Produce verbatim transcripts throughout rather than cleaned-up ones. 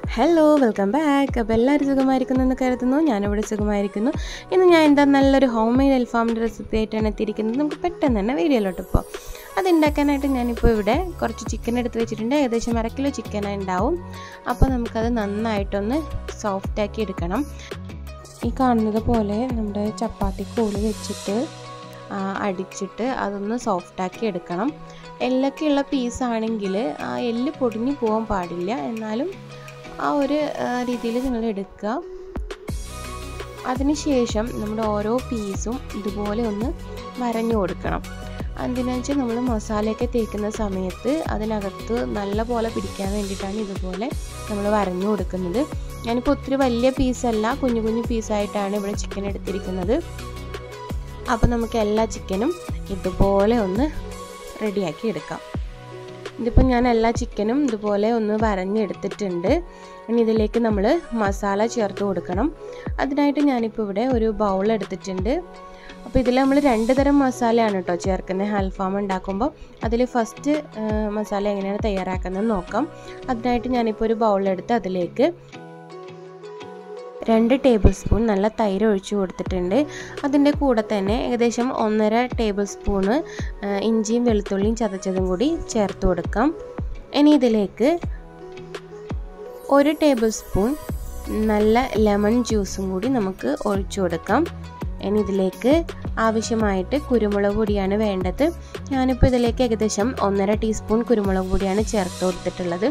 Hello welcome back. അപ്പോൾ എല്ലാവരും സുഖമായിരിക്കുന്നെന്ന് കരുതുന്നു. ഞാനിവിടെ സുഖമായിരിക്കുന്നു. ഇന്ന് ഞാൻ എന്താ നല്ലൊരു ഹോം മെയ്ഡ് അൽഫാമിൻ്റെ റെസിപ്പി ആയിട്ടാണ് എത്തിയിരിക്കുന്നത്. നമുക്ക് പെട്ടെന്ന് തന്നെ വീഡിയോയിലോട്ട് ഇപ്പോൾ അതുണ്ടാക്കാനായിട്ട് ഞാനിപ്പോൾ ഇവിടെ കുറച്ച് ചിക്കൻ എടുത്ത് വെച്ചിട്ടുണ്ട്. ഏകദേശം അര കിലോ ചിക്കൻ ഉണ്ടാവും. അപ്പോൾ നമുക്കത് നന്നായിട്ടൊന്ന് സോഫ്റ്റാക്കി എടുക്കണം. ഈ കാണുന്നത് പോലെ നമ്മുടെ ചപ്പാത്തി കോല് വെച്ചിട്ട് അടിച്ചിട്ട് അതൊന്ന് സോഫ്റ്റാക്കി എടുക്കണം. എല്ലൊക്കെയുള്ള പീസാണെങ്കിൽ ആ എല്ല് പൊടിഞ്ഞു പോകാൻ പാടില്ല. എന്നാലും ആ ഒരു രീതിയിൽ നിങ്ങൾ എടുക്കുക. അതിനുശേഷം നമ്മുടെ ഓരോ പീസും ഇതുപോലെ ഒന്ന് വരഞ്ഞു കൊടുക്കണം. എന്തിനാണെന്ന് വെച്ചാൽ നമ്മൾ മസാലയൊക്കെ തേക്കുന്ന സമയത്ത് അതിനകത്ത് നല്ല പോലെ പിടിക്കാൻ വേണ്ടിയിട്ടാണ് ഇതുപോലെ നമ്മൾ വരഞ്ഞു കൊടുക്കുന്നത്. ഞാനിപ്പോൾ ഒത്തിരി വലിയ പീസല്ല, കുഞ്ഞു കുഞ്ഞു പീസായിട്ടാണ് ഇവിടെ ചിക്കൻ എടുത്തിരിക്കുന്നത്. അപ്പോൾ നമുക്ക് എല്ലാ ചിക്കനും ഇതുപോലെ ഒന്ന് റെഡിയാക്കി എടുക്കാം. ഇതിപ്പോൾ ഞാൻ എല്ലാ ചിക്കനും ഇതുപോലെ ഒന്ന് വരഞ്ഞെടുത്തിട്ടുണ്ട്. ഇനി ഇതിലേക്ക് നമ്മൾ മസാല ചേർത്ത് കൊടുക്കണം. അതിനായിട്ട് ഞാനിപ്പോൾ ഇവിടെ ഒരു ബൗൾ എടുത്തിട്ടുണ്ട്. അപ്പോൾ ഇതിൽ നമ്മൾ രണ്ട് തരം മസാലയാണ് കേട്ടോ ചേർക്കുന്നത് അൽഫാം ഉണ്ടാക്കുമ്പോൾ. അതിൽ ഫസ്റ്റ് മസാല എങ്ങനെയാണ് തയ്യാറാക്കുന്നത് നോക്കാം. അതിനായിട്ട് ഞാനിപ്പോൾ ഒരു ബൗളെടുത്ത് അതിലേക്ക് രണ്ട് ടേബിൾ സ്പൂൺ നല്ല തൈര് ഒഴിച്ചു കൊടുത്തിട്ടുണ്ട്. അതിൻ്റെ കൂടെ തന്നെ ഏകദേശം ഒന്നര ടേബിൾ സ്പൂണ് ഇഞ്ചിയും വെളുത്തുള്ളിയും ചതച്ചതും കൂടി ചേർത്ത് കൊടുക്കാം. ഇനി ഇതിലേക്ക് ഒരു ടേബിൾ സ്പൂൺ നല്ല ലെമൺ ജ്യൂസും കൂടി നമുക്ക് ഒഴിച്ചു കൊടുക്കാം. ഇനി ഇതിലേക്ക് ആവശ്യമായിട്ട് കുരുമുളക് പൊടിയാണ് വേണ്ടത്. ഞാനിപ്പോൾ ഇതിലേക്ക് ഏകദേശം ഒന്നര ടീസ്പൂൺ കുരുമുളക് പൊടിയാണ് ചേർത്ത് കൊടുത്തിട്ടുള്ളത്.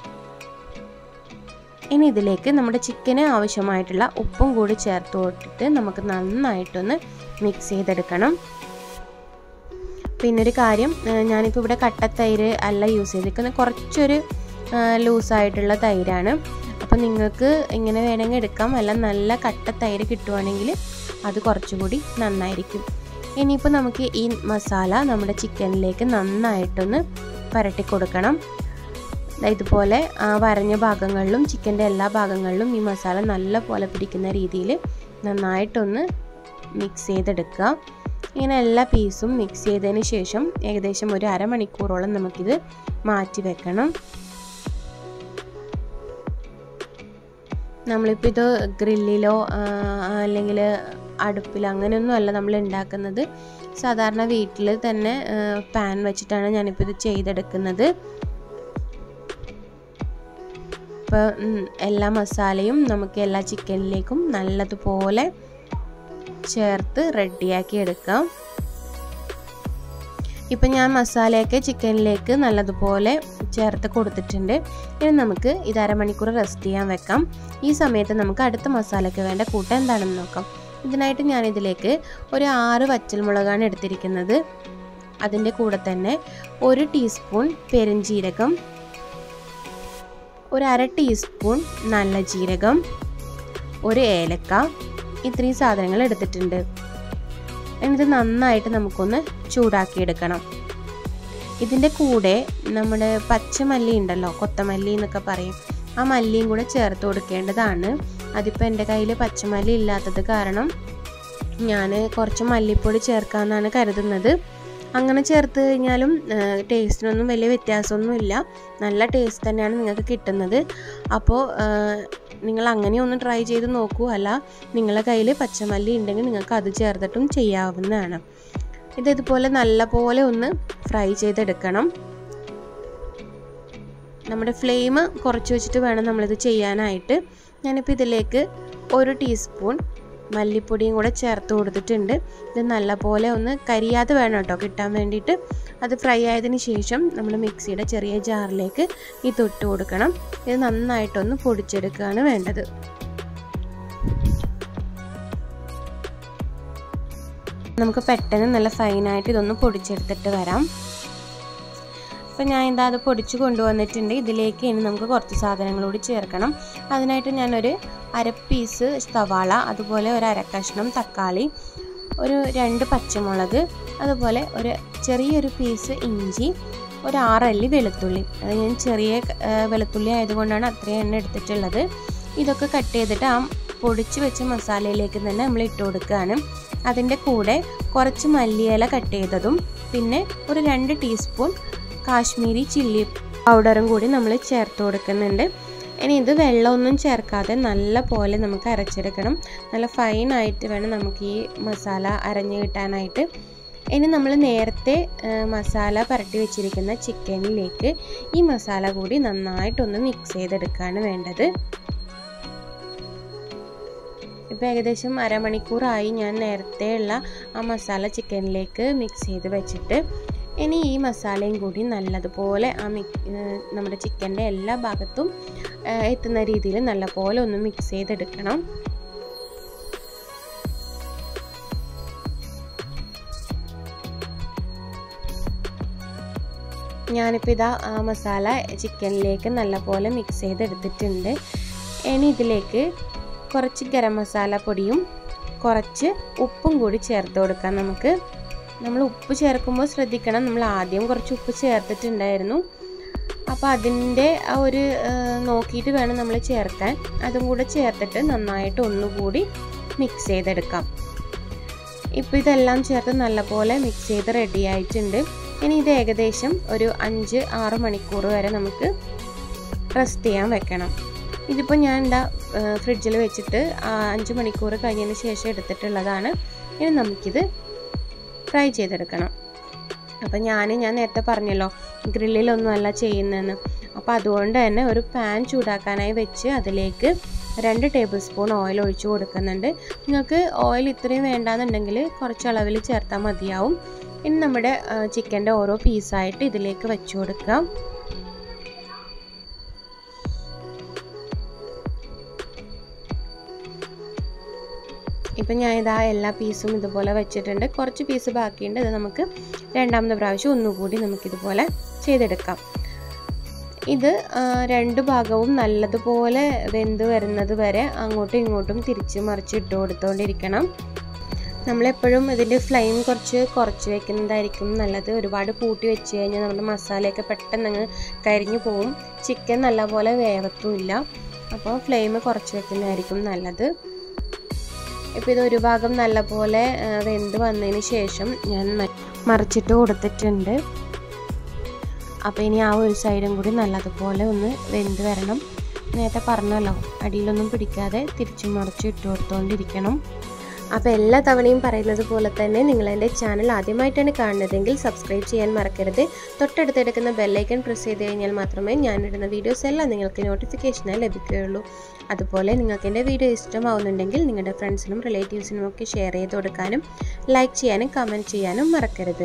ഇനി ഇതിലേക്ക് നമ്മുടെ ചിക്കന് ആവശ്യമായിട്ടുള്ള ഉപ്പും കൂടി ചേർത്ത് കൊടുത്തിട്ട് നമുക്ക് നന്നായിട്ടൊന്ന് മിക്സ് ചെയ്തെടുക്കണം. പിന്നൊരു കാര്യം, ഞാനിപ്പോൾ ഇവിടെ കട്ടത്തൈര് അല്ല യൂസ് ചെയ്തിരിക്കുന്നത്, കുറച്ചൊരു ലൂസായിട്ടുള്ള തൈരാണ്. അപ്പോൾ നിങ്ങൾക്ക് ഇങ്ങനെ വേണമെങ്കിൽ എടുക്കാം. അല്ല നല്ല കട്ടത്തൈര് കിട്ടുവാണെങ്കിൽ അത് കുറച്ചുകൂടി നന്നായിരിക്കും. ഇനിയിപ്പോൾ നമുക്ക് ഈ മസാല നമ്മുടെ ചിക്കനിലേക്ക് നന്നായിട്ടൊന്ന് പുരട്ടി കൊടുക്കണം. ഇതുപോലെ വരഞ്ഞ ഭാഗങ്ങളിലും ചിക്കൻ്റെ എല്ലാ ഭാഗങ്ങളിലും ഈ മസാല നല്ല പോലെ പിടിക്കുന്ന രീതിയിൽ നന്നായിട്ടൊന്ന് മിക്സ് ചെയ്തെടുക്കുക. ഇങ്ങനെ എല്ലാ പീസും മിക്സ് ചെയ്തതിന് ശേഷം ഏകദേശം ഒരു അരമണിക്കൂറോളം നമുക്കിത് മാറ്റി വെക്കണം. നമ്മളിപ്പോൾ ഇത് ഗ്രില്ലിലോ അല്ലെങ്കിൽ അടുപ്പിലോ അങ്ങനെയൊന്നും അല്ല നമ്മൾ ഉണ്ടാക്കുന്നത്. സാധാരണ വീട്ടിൽ തന്നെ പാൻ വെച്ചിട്ടാണ് ഞാനിപ്പോൾ ഇത് ചെയ്തെടുക്കുന്നത്. ഇപ്പോൾ എല്ലാ മസാലയും നമുക്ക് എല്ലാ ചിക്കനിലേക്കും നല്ലതുപോലെ ചേർത്ത് റെഡിയാക്കി എടുക്കാം. ഇപ്പം ഞാൻ മസാലയൊക്കെ ചിക്കനിലേക്ക് നല്ലതുപോലെ ചേർത്ത് കൊടുത്തിട്ടുണ്ട്. ഇനി നമുക്ക് ഇത് അരമണിക്കൂർ റെസ്റ്റ് ചെയ്യാൻ വെക്കാം. ഈ സമയത്ത് നമുക്ക് അടുത്ത മസാലയ്ക്ക് വേണ്ട കൂട്ട് എന്താണെന്ന് നോക്കാം. ഇതിനായിട്ട് ഞാനിതിലേക്ക് ഒരു ആറ് വറ്റൽമുളകാണ് എടുത്തിരിക്കുന്നത്. അതിൻ്റെ കൂടെ തന്നെ ഒരു ടീസ്പൂൺ പെരുംജീരകം, ഒരു അര ടീസ്പൂൺ നല്ല ജീരകം, ഒരു ഏലക്ക, ഇത്രയും സാധനങ്ങൾ എടുത്തിട്ടുണ്ട്. എന്നിട്ട് നന്നായിട്ട് നമുക്കൊന്ന് ചൂടാക്കിയെടുക്കണം. ഇതിൻ്റെ കൂടെ നമ്മുടെ പച്ചമല്ലി ഉണ്ടല്ലോ, കൊത്തമല്ലി എന്നൊക്കെ പറയും, ആ മല്ലിയും കൂടെ ചേർത്ത് കൊടുക്കേണ്ടതാണ്. അതിപ്പോൾ എൻ്റെ കയ്യിൽ പച്ചമല്ലി ഇല്ലാത്തത് കാരണം ഞാൻ കുറച്ച് മല്ലിപ്പൊടി ചേർക്കാമെന്നാണ് കരുതുന്നത്. അങ്ങനെ ചേർത്ത് കഴിഞ്ഞാലും ടേസ്റ്റിനൊന്നും വലിയ വ്യത്യാസമൊന്നുമില്ല. നല്ല ടേസ്റ്റ് തന്നെയാണ് നിങ്ങൾക്ക് കിട്ടുന്നത്. അപ്പോൾ നിങ്ങൾ അങ്ങനെ ഒന്ന് ട്രൈ ചെയ്ത് നോക്കൂ. അല്ല നിങ്ങളുടെ കയ്യിൽ പച്ചമല്ലി ഉണ്ടെങ്കിൽ നിങ്ങൾക്ക് അത് ചേർത്തിട്ടും ചെയ്യാവുന്നതാണ്. ഇത് ഇതുപോലെ നല്ല പോലെ ഒന്ന് ഫ്രൈ ചെയ്തെടുക്കണം. നമ്മുടെ ഫ്ലെയിം കുറച്ച് വെച്ചിട്ട് വേണം നമ്മളിത് ചെയ്യാനായിട്ട്. ഞാനിപ്പോൾ ഇതിലേക്ക് ഒരു ടീസ്പൂൺ മല്ലിപ്പൊടിയും കൂടെ ചേർത്ത് കൊടുത്തിട്ടുണ്ട്. ഇത് നല്ലപോലെ ഒന്ന് കരിയാതെ വേണം കേട്ടോ കിട്ടാൻ വേണ്ടിയിട്ട്. അത് ഫ്രൈ ആയതിനു ശേഷം നമ്മൾ മിക്സിയുടെ ചെറിയ ജാറിലേക്ക് ഇത് ഇട്ട് കൊടുക്കണം. ഇത് നന്നായിട്ടൊന്ന് പൊടിച്ചെടുക്കുകയാണ് വേണ്ടത്. നമുക്ക് പെട്ടെന്ന് നല്ല ഫൈനായിട്ട് ഇതൊന്ന് പൊടിച്ചെടുത്തിട്ട് വരാം. അപ്പോൾ ഞാൻ എന്താ അത് പൊടിച്ച് കൊണ്ടുവന്നിട്ടുണ്ട്. ഇതിലേക്ക് ഇനി നമുക്ക് കുറച്ച് സാധനങ്ങളോട് ചേർക്കണം. അതിനായിട്ട് ഞാനൊരു അര പീസ് സവാള, അതുപോലെ ഒരു അര കഷ്ണം തക്കാളി, ഒരു രണ്ട് പച്ചമുളക്, അതുപോലെ ഒരു ചെറിയൊരു പീസ് ഇഞ്ചി, ഒരു ആറല്ലി വെളുത്തുള്ളി. അത് ഞാൻ ചെറിയ വെളുത്തുള്ളി ആയതുകൊണ്ടാണ് അത്രയും എണ്ണ എടുത്തിട്ടുള്ളത്. ഇതൊക്കെ കട്ട് ചെയ്തിട്ട് ആ പൊടിച്ച് വെച്ച മസാലയിലേക്ക് തന്നെ നമ്മൾ ഇട്ട് കൊടുക്കുകയാണ്. അതിൻ്റെ കൂടെ കുറച്ച് മല്ലിയില കട്ട് ചെയ്തതും പിന്നെ ഒരു രണ്ട് ടീസ്പൂൺ കാശ്മീരി ചില്ലി പൗഡറും കൂടി നമ്മൾ ചേർത്ത് കൊടുക്കുന്നുണ്ട്. ഇനി ഇത് വെള്ളമൊന്നും ചേർക്കാതെ നല്ല പോലെ നമുക്ക് അരച്ചെടുക്കണം. നല്ല ഫൈനായിട്ട് വേണം നമുക്ക് ഈ മസാല അരഞ്ഞു കിട്ടാനായിട്ട്. ഇനി നമ്മൾ നേരത്തെ മസാല പുരട്ടി വെച്ചിരിക്കുന്ന ചിക്കനിലേക്ക് ഈ മസാല കൂടി നന്നായിട്ടൊന്ന് മിക്സ് ചെയ്തെടുക്കുകയാണ് വേണ്ടത്. ഇപ്പോൾ ഏകദേശം അരമണിക്കൂറായി ഞാൻ നേരത്തെ ഉള്ള ആ മസാല ചിക്കനിലേക്ക് മിക്സ് ചെയ്ത് വെച്ചിട്ട്. ഇനി ഈ മസാലയും കൂടി നല്ലതുപോലെ ആ മിക് നമ്മുടെ ചിക്കൻ്റെ എല്ലാ ഭാഗത്തും എത്തുന്ന രീതിയിൽ നല്ലപോലെ ഒന്ന് മിക്സ് ചെയ്തെടുക്കണം. ഞാനിപ്പോൾ ഇതാ ആ മസാല ചിക്കനിലേക്ക് നല്ലപോലെ മിക്സ് ചെയ്തെടുത്തിട്ടുണ്ട്. ഇനി ഇതിലേക്ക് കുറച്ച് ഗരം മസാല പൊടിയും കുറച്ച് ഉപ്പും കൂടി ചേർത്ത് കൊടുക്കാം. നമുക്ക് നമ്മൾ ഉപ്പ് ചേർക്കുമ്പോൾ ശ്രദ്ധിക്കണം, നമ്മൾ ആദ്യം കുറച്ച് ഉപ്പ് ചേർത്തിട്ടുണ്ടായിരുന്നു. അപ്പോൾ അതിൻ്റെ ആ ഒരു നോക്കിയിട്ട് വേണം നമ്മൾ ചേർക്കാൻ. അതും കൂടെ ചേർത്തിട്ട് നന്നായിട്ട് ഒന്നുകൂടി മിക്സ് ചെയ്തെടുക്കാം. ഇപ്പോൾ ഇതെല്ലാം ചേർത്ത് നല്ലപോലെ മിക്സ് ചെയ്ത് റെഡി ആയിട്ടുണ്ട്. ഇനി ഇത് ഏകദേശം ഒരു അഞ്ച് ആറ് മണിക്കൂർ വരെ നമുക്ക് റെസ്റ്റ് ചെയ്യാൻ വെക്കണം. ഇതിപ്പോൾ ഞാൻ എന്താ ഫ്രിഡ്ജിൽ വെച്ചിട്ട് അഞ്ച് മണിക്കൂർ കഴിഞ്ഞതിന് ശേഷം എടുത്തിട്ടുള്ളതാണ്. ഇനി നമുക്കിത് ഫ്രൈ ചെയ്തെടുക്കണം. അപ്പം ഞാൻ ഞാൻ നേരത്തെ പറഞ്ഞല്ലോ ഗ്രില്ലിലൊന്നുമല്ല ചെയ്യുന്നതെന്ന്. അപ്പോൾ അതുകൊണ്ട് തന്നെ ഒരു പാൻ ചൂടാക്കാനായി വെച്ച് അതിലേക്ക് രണ്ട് ടേബിൾ സ്പൂൺ ഓയിൽ ഒഴിച്ചു കൊടുക്കുന്നുണ്ട്. നിങ്ങൾക്ക് ഓയിൽ ഇത്രയും വേണ്ടാന്നുണ്ടെങ്കിൽ കുറച്ച് അളവിൽ ചേർത്താൽ മതിയാവും. ഇനി നമ്മുടെ ചിക്കൻ്റെ ഓരോ പീസായിട്ട് ഇതിലേക്ക് വെച്ച് കൊടുക്കാം. ഇപ്പം ഞാൻ ഇതാ എല്ലാ പീസും ഇതുപോലെ വെച്ചിട്ടുണ്ട്. കുറച്ച് പീസ് ബാക്കിയുണ്ട്. ഇത് നമുക്ക് രണ്ടാമത്തെ പ്രാവശ്യം ഒന്നുകൂടി നമുക്കിതുപോലെ ചെയ്തെടുക്കാം. ഇത് രണ്ട് ഭാഗവും നല്ലതുപോലെ വെന്ത് വരുന്നത് വരെ അങ്ങോട്ടും ഇങ്ങോട്ടും തിരിച്ച് മറിച്ച് ഇട്ട് കൊടുത്തുകൊണ്ടിരിക്കണം. നമ്മളെപ്പോഴും ഇതിൻ്റെ ഫ്ലെയിം കുറച്ച് കുറച്ച് വെക്കുന്നതായിരിക്കും നല്ലത്. ഒരുപാട് കൂട്ടി വെച്ച് കഴിഞ്ഞാൽ നമ്മുടെ മസാലയൊക്കെ പെട്ടെന്ന് അങ്ങ് കരിഞ്ഞു പോവും. ചിക്കൻ നല്ലപോലെ വേവത്തുമില്ല. അപ്പോൾ ഫ്ലെയിം കുറച്ച് വെക്കുന്നതായിരിക്കും നല്ലത്. ഇപ്പോൾ ഇത് ഒരു ഭാഗം നല്ലപോലെ വെന്ത് വന്നതിന് ശേഷം ഞാൻ മറിച്ചിട്ട് കൊടുത്തിട്ടുണ്ട്. അപ്പോൾ ഇനി ആ ഒരു സൈഡും കൂടി നല്ലതുപോലെ ഒന്ന് വെന്ത് വരണം. നേരത്തെ പറഞ്ഞല്ലോ അടിയിലൊന്നും പിടിക്കാതെ തിരിച്ചും മറിച്ചും ഇട്ട് കൊടുത്തുകൊണ്ടിരിക്കണം. അപ്പോൾ എല്ലാ തവണയും പറയുന്നത് പോലെ തന്നെ നിങ്ങൾ എൻ്റെ ചാനൽ ആദ്യമായിട്ടാണ് കാണുന്നതെങ്കിൽ സബ്സ്ക്രൈബ് ചെയ്യാൻ മറക്കരുത്. തൊട്ടടുത്തെടുക്കുന്ന ബെല്ലൈക്കൺ പ്രസ് ചെയ്ത് കഴിഞ്ഞാൽ മാത്രമേ ഞാനിടുന്ന വീഡിയോസ് എല്ലാം നിങ്ങൾക്ക് നോട്ടിഫിക്കേഷനായി ലഭിക്കുകയുള്ളൂ. അതുപോലെ നിങ്ങൾക്ക് എൻ്റെ വീഡിയോ ഇഷ്ടമാവുന്നുണ്ടെങ്കിൽ നിങ്ങളുടെ ഫ്രണ്ട്സിനും റിലേറ്റീവ്സിനും ഒക്കെ ഷെയർ ചെയ്ത് കൊടുക്കാനും ലൈക്ക് ചെയ്യാനും കമൻറ്റ് ചെയ്യാനും മറക്കരുത്.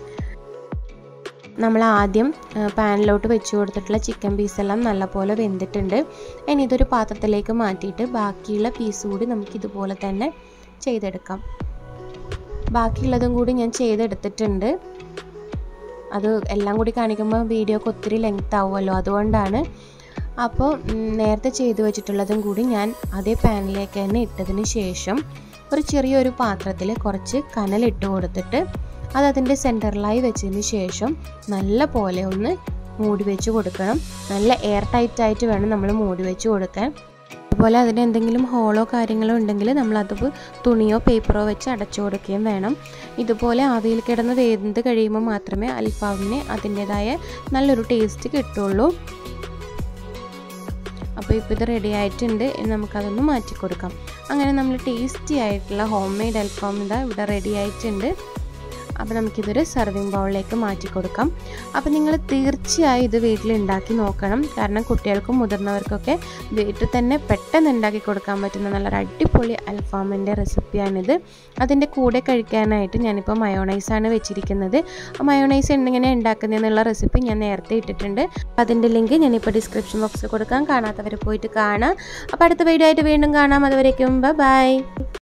നമ്മൾ ആദ്യം പാനിലോട്ട് വെച്ച് കൊടുത്തിട്ടുള്ള ചിക്കൻ പീസെല്ലാം നല്ലപോലെ വെന്തിട്ടുണ്ട്. ഇനി ഇതൊരു പാത്രത്തിലേക്ക് മാറ്റിയിട്ട് ബാക്കിയുള്ള പീസ് കൂടി നമുക്കിതുപോലെ തന്നെ ചെയ്തെടുക്കാം. ബാക്കിയുള്ളതും കൂടി ഞാൻ ചെയ്തെടുത്തിട്ടുണ്ട്. അത് എല്ലാം കൂടി കാണിക്കുമ്പോൾ വീഡിയോക്ക് ഒത്തിരി ലെങ്ത് ആവുമല്ലോ, അതുകൊണ്ടാണ്. അപ്പോൾ നേരത്തെ ചെയ്തു വെച്ചിട്ടുള്ളതും കൂടി ഞാൻ അതേ പാനിലേക്ക് തന്നെ ഇട്ടതിന് ശേഷം ഒരു ചെറിയൊരു പാത്രത്തിൽ കുറച്ച് കനലിട്ട് കൊടുത്തിട്ട് അത് അതിൻ്റെ സെൻറ്ററിലായി വെച്ചതിന് ശേഷം നല്ല പോലെ ഒന്ന് മൂടി വെച്ച് കൊടുക്കണം. നല്ല എയർ ടൈറ്റായിട്ട് വേണം നമ്മൾ മൂടി വെച്ച് കൊടുക്കാൻ. അതുപോലെ അതിന് എന്തെങ്കിലും ഹോളോ കാര്യങ്ങളോ ഉണ്ടെങ്കിൽ നമ്മളത് തുണിയോ പേപ്പറോ വെച്ച് അടച്ചു കൊടുക്കുകയും വേണം. ഇതുപോലെ ആവിയിൽ കിടന്ന് വെന്ത് കഴിയുമ്പോൾ മാത്രമേ അൽഫാമിന് അതിൻ്റേതായ നല്ലൊരു ടേസ്റ്റ് കിട്ടുള്ളൂ. അപ്പോൾ ഇപ്പോൾ ഇത് റെഡി ആയിട്ടുണ്ട്. നമുക്കതൊന്ന് മാറ്റി കൊടുക്കാം. അങ്ങനെ നമ്മൾ ടേസ്റ്റി ആയിട്ടുള്ള ഹോം മെയ്ഡ് അൽഫാം ഇതാ ഇവിടെ റെഡി ആയിട്ടുണ്ട്. അപ്പോൾ നമുക്കിതൊരു സർവിങ് ബൗളിലേക്ക് മാറ്റി കൊടുക്കാം. അപ്പോൾ നിങ്ങൾ തീർച്ചയായും ഇത് വീട്ടിൽ ഉണ്ടാക്കി നോക്കണം. കാരണം കുട്ടികൾക്കും മുതിർന്നവർക്കൊക്കെ വീട്ടിൽ തന്നെ പെട്ടെന്ന് ഉണ്ടാക്കി കൊടുക്കാൻ പറ്റുന്ന നല്ലൊരു അടിപൊളി അൽഫാമിൻ്റെ റെസിപ്പിയാണിത്. അതിൻ്റെ കൂടെ കഴിക്കാനായിട്ട് ഞാനിപ്പോൾ മയോണൈസാണ് വെച്ചിരിക്കുന്നത്. മയോണൈസ് എങ്ങനെ ഉണ്ടാക്കുന്നതെന്നുള്ള റെസിപ്പി ഞാൻ നേരത്തെ ഇട്ടിട്ടുണ്ട്. അതിൻ്റെ ലിങ്ക് ഞാനിപ്പോൾ ഡിസ്ക്രിപ്ഷൻ ബോക്സിൽ കൊടുക്കാം. കാണാത്തവർ പോയിട്ട് കാണാം. അപ്പോൾ അടുത്ത വീഡിയോ ആയിട്ട് വീണ്ടും കാണാം. അതുവരേക്കും ബൈ.